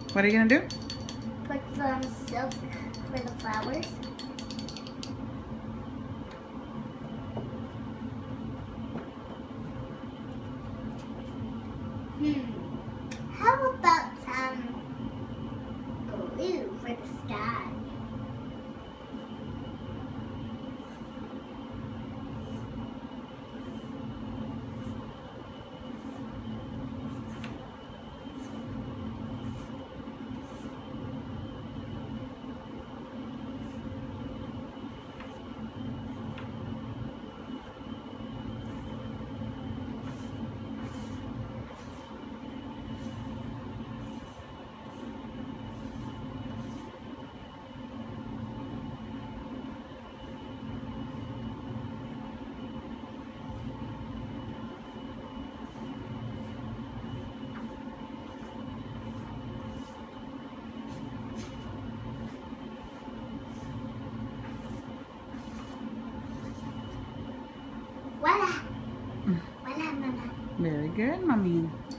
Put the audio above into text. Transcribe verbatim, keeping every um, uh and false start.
What are you gonna do? Put some silk for the flowers. Hmm. How about some blue for the sky? Voila! Voila, Mama. Very good, Mommy.